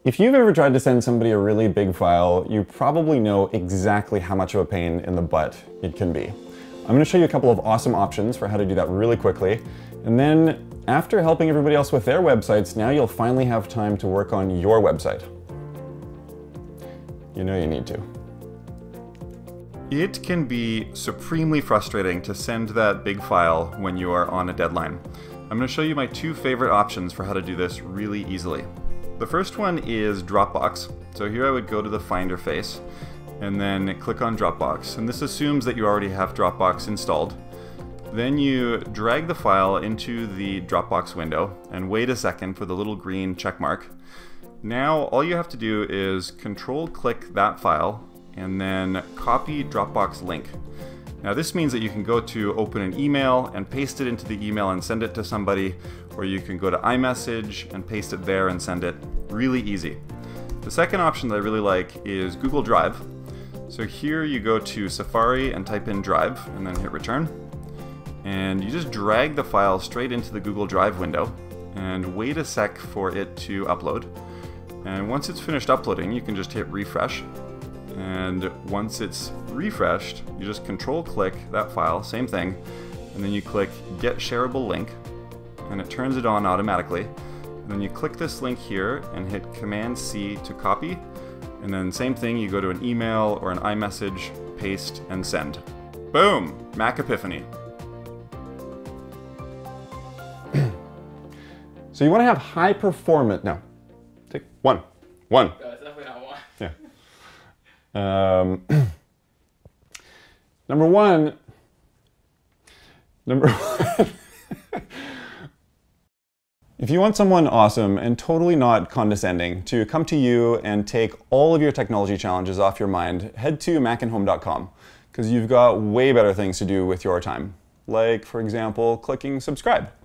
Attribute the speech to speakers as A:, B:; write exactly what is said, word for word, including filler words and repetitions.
A: If you've ever tried to send somebody a really big file, you probably know exactly how much of a pain in the butt it can be. I'm going to show you a couple of awesome options for how to do that really quickly. And then after helping everybody else with their websites, now you'll finally have time to work on your website. You know you need to. It can be supremely frustrating to send that big file when you are on a deadline. I'm going to show you my two favorite options for how to do this really easily. The first one is Dropbox. So here I would go to the Finder face and then click on Dropbox. And this assumes that you already have Dropbox installed. Then you drag the file into the Dropbox window and wait a second for the little green check mark. Now all you have to do is control click that file and then copy Dropbox link. Now this means that you can go to open an email and paste it into the email and send it to somebody, or you can go to iMessage and paste it there and send it. Really easy. The second option that I really like is Google Drive. So here you go to Safari and type in Drive and then hit return. And you just drag the file straight into the Google Drive window and wait a sec for it to upload. And once it's finished uploading, you can just hit refresh. And once it's refreshed, you just control click that file, same thing, and then you click Get Shareable Link, and it turns it on automatically. And then you click this link here and hit Command C to copy, and then same thing, you go to an email or an iMessage, paste, and send. Boom! Mac Epiphany. So you want to have high performance, no, take one, one.
B: That's definitely not one.
A: Yeah. Um, number one, number one, if you want someone awesome and totally not condescending to come to you and take all of your technology challenges off your mind, head to mac and home dot com because you've got way better things to do with your time. Like, for example, clicking subscribe.